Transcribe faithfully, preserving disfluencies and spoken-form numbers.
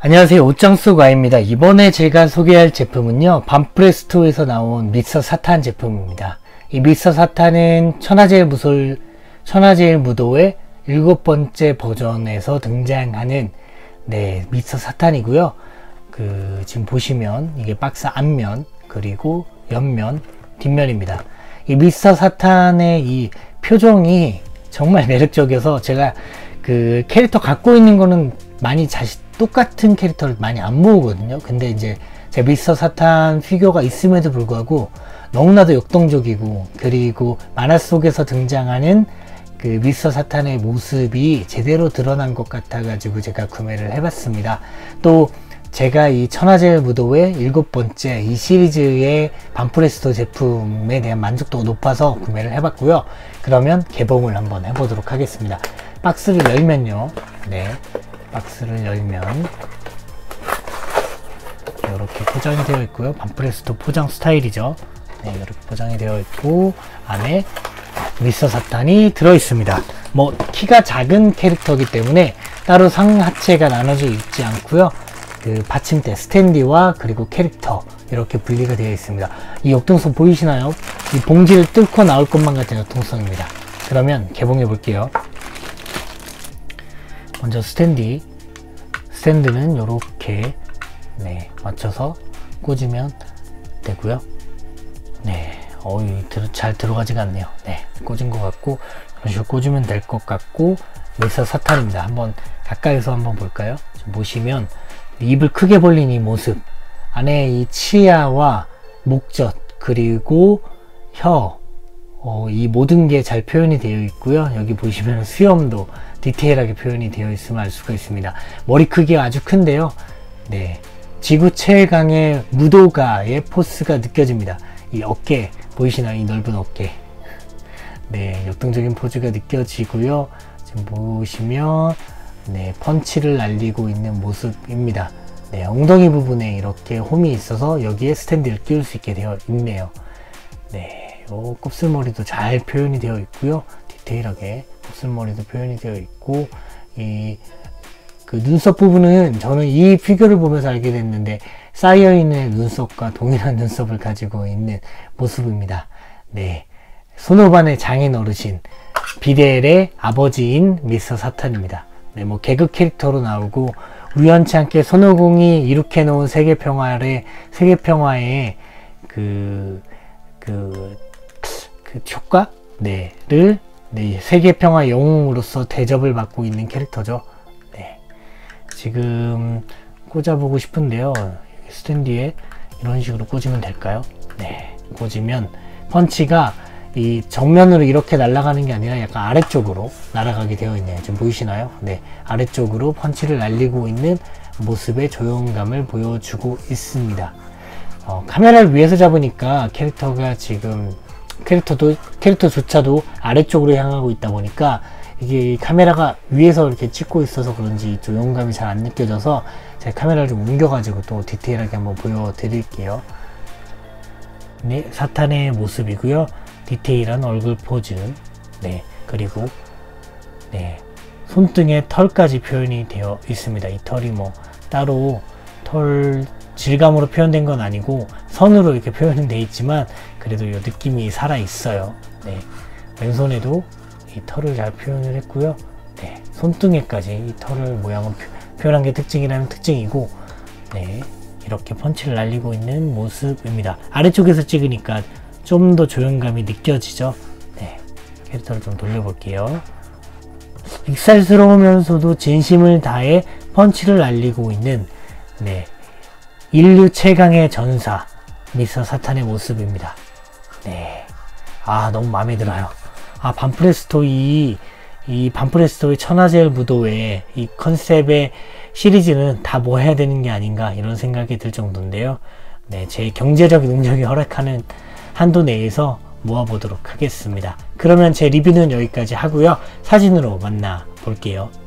안녕하세요, 옷장속 아입니다. 이번에 제가 소개할 제품은요, 반프레스토에서 나온 미스터 사탄 제품입니다. 이 미스터 사탄은 천하제일 무솔, 천하제일 무도의 일곱 번째 버전에서 등장하는 네, 미스터 사탄이고요. 그 지금 보시면 이게 박스 앞면 그리고 옆면, 뒷면입니다. 이 미스터 사탄의 이 표정이 정말 매력적이어서 제가 그 캐릭터 갖고 있는 거는 많이 자신 똑같은 캐릭터를 많이 안 모으거든요. 근데 이제 제 미스터 사탄 피규어가 있음에도 불구하고 너무나도 역동적이고, 그리고 만화 속에서 등장하는 그 미스터 사탄의 모습이 제대로 드러난 것 같아 가지고 제가 구매를 해봤습니다. 또 제가 이 천하제일 무도의 일곱 번째 이 시리즈의 반프레스토 제품에 대한 만족도가 높아서 구매를 해봤고요. 그러면 개봉을 한번 해보도록 하겠습니다. 박스를 열면요, 네, 박스를 열면 이렇게 포장이 되어 있고요. 반프레스토 포장 스타일이죠. 네, 이렇게 포장이 되어 있고 안에 미스터 사탄이 들어 있습니다. 뭐 키가 작은 캐릭터이기 때문에 따로 상하체가 나눠져 있지 않고요. 그 받침대, 스탠디와 그리고 캐릭터 이렇게 분리가 되어 있습니다. 이 역동성 보이시나요? 이 봉지를 뚫고 나올 것만 같은 역동성입니다. 그러면 개봉해 볼게요. 먼저 스탠디, 스탠드는 이렇게 네, 맞춰서 꽂으면 되고요. 네, 어이 잘 들어가지가 않네요. 네, 꽂은 것 같고 이런 식으로 꽂으면 될 것 같고, 미스터 사탄입니다. 한번 가까이서 한번 볼까요? 지금 보시면 입을 크게 벌린 이 모습, 안에 이 치아와 목젖 그리고 혀, 어, 이 모든 게 잘 표현이 되어 있고요. 여기 보시면 수염도 디테일하게 표현이 되어 있음을 알 수가 있습니다. 머리 크기가 아주 큰데요. 네, 지구 최강의 무도가의 포스가 느껴집니다. 이 어깨 보이시나요? 이 넓은 어깨. 네, 역동적인 포즈가 느껴지고요. 지금 보시면 네, 펀치를 날리고 있는 모습입니다. 네, 엉덩이 부분에 이렇게 홈이 있어서 여기에 스탠드를 끼울 수 있게 되어 있네요. 네, 요 곱슬머리도 잘 표현이 되어 있고요. 디테일하게 곱슬머리도 표현이 되어 있고, 이 그 눈썹 부분은 저는 이 피규어를 보면서 알게 됐는데 사이어인의 눈썹과 동일한 눈썹을 가지고 있는 모습입니다. 네, 손오반의 장인 어르신 비델의 아버지인 미스터 사탄입니다. 네, 뭐 개그 캐릭터로 나오고, 우연치 않게 손오공이 이룩해 놓은 세계 평화의 세계 평화의 그, 그, 그 효과? 네를 네, 세계 평화 영웅으로서 대접을 받고 있는 캐릭터죠. 네, 지금 꽂아보고 싶은데요. 스탠디에 이런 식으로 꽂으면 될까요? 네, 꽂으면 펀치가 이 정면으로 이렇게 날아가는 게 아니라 약간 아래쪽으로 날아가게 되어 있네요. 지금 보이시나요? 네, 아래쪽으로 펀치를 날리고 있는 모습의 조용감을 보여주고 있습니다. 어, 카메라를 위에서 잡으니까 캐릭터가 지금 캐릭터도 캐릭터조차도 아래쪽으로 향하고 있다 보니까 이게 카메라가 위에서 이렇게 찍고 있어서 그런지 조용감이 잘 안 느껴져서 제가 카메라를 좀 옮겨가지고 또 디테일하게 한번 보여드릴게요. 네, 사탄의 모습이고요. 디테일한 얼굴 포즈, 네, 그리고 네, 손등에 털까지 표현이 되어 있습니다. 이 털이 뭐 따로 털 질감으로 표현된 건 아니고 선으로 이렇게 표현은 되어 있지만 그래도 이 느낌이 살아 있어요. 네, 왼손에도 이 털을 잘 표현을 했고요. 네, 손등에까지 이 털을 모양을 표현한 게 특징이라면 특징이고, 네, 이렇게 펀치를 날리고 있는 모습입니다. 아래쪽에서 찍으니까 좀 더 조용감이 느껴지죠. 네, 캐릭터를 좀 돌려볼게요. 익살스러우면서도 진심을 다해 펀치를 날리고 있는 네, 인류 최강의 전사 미스터 사탄의 모습입니다. 네, 아 너무 마음에 들어요. 아 반프레스토 이, 이 반프레스토의 천하제일 무도의 이 컨셉의 시리즈는 다 뭐 해야 되는 게 아닌가 이런 생각이 들 정도인데요. 네, 제 경제적 능력이 허락하는 한도 내에서 모아보도록 하겠습니다. 그러면 제 리뷰는 여기까지 하고요. 사진으로 만나 볼게요.